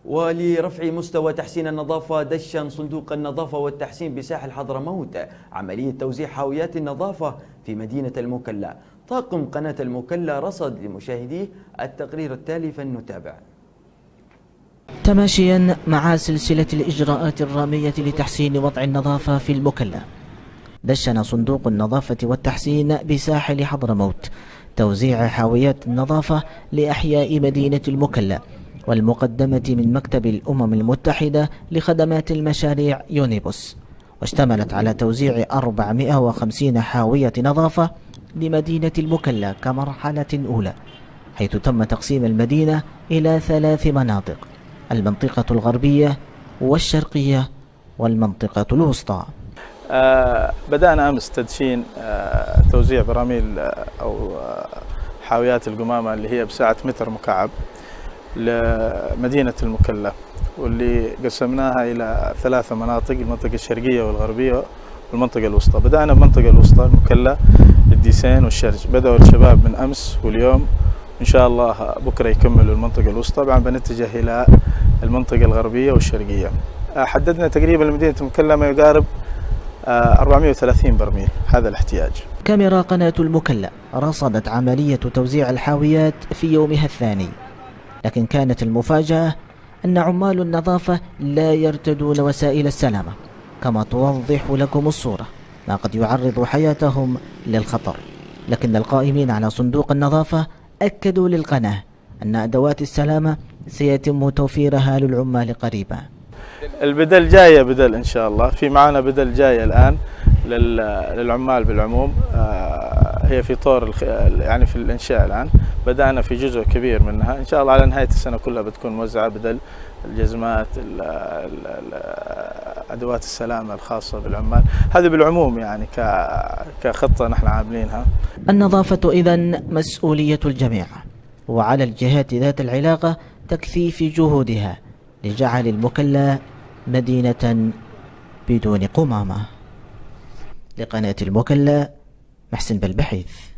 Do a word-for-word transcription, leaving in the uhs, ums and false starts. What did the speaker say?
ولرفع مستوى تحسين النظافة دشن صندوق النظافة والتحسين بساحل حضرموت عملية توزيع حاويات النظافة في مدينة المكلا. طاقم قناة المكلا رصد لمشاهديه التقرير التالي فلنتابع. تماشيا مع سلسلة الإجراءات الرامية لتحسين وضع النظافة في المكلا، دشن صندوق النظافة والتحسين بساحل حضرموت توزيع حاويات النظافة لأحياء مدينة المكلا والمقدمة من مكتب الأمم المتحدة لخدمات المشاريع يونيبوس، واشتملت على توزيع أربعمائة وخمسين حاوية نظافة لمدينة المكلا كمرحلة أولى، حيث تم تقسيم المدينة إلى ثلاث مناطق: المنطقة الغربية والشرقية والمنطقة الوسطى. آه بدأنا أمس تدشين آه توزيع براميل آه أو آه حاويات القمامة اللي هي بسعة متر مكعب لمدينة المكلا، واللي قسمناها إلى ثلاث مناطق: المنطقة الشرقية والغربية والمنطقة الوسطى. بدأنا بالمنطقة الوسطى المكلا، الديسين والشرج. بدأوا الشباب من أمس واليوم، إن شاء الله بكرة يكملوا المنطقة الوسطى، بعد بنتجه إلى المنطقة الغربية والشرقية. حددنا تقريبا لمدينة المكلا ما يقارب أربعمائة وثلاثين برميل، هذا الاحتياج. كاميرا قناة المكلا رصدت عملية توزيع الحاويات في يومها الثاني، لكن كانت المفاجأة أن عمال النظافة لا يرتدون وسائل السلامة، كما توضح لكم الصورة ما قد يعرض حياتهم للخطر. لكن القائمين على صندوق النظافة أكدوا للقناة أن أدوات السلامة سيتم توفيرها للعمال قريبا. البدل جاية، بدل إن شاء الله، في معنا بدل جاية الآن للعمال بالعموم. هي في طور يعني في الإنشاء الآن، بدأنا في جزء كبير منها، إن شاء الله على نهاية السنة كلها بتكون موزعة بدل الجزمات، أدوات السلامة الخاصة بالعمال. هذه بالعموم يعني كخطة نحن عاملينها. النظافة إذن مسؤولية الجميع، وعلى الجهات ذات العلاقة تكثيف جهودها لجعل المكلا مدينة بدون قمامة. لقناة المكلا، محسن بالبحيث.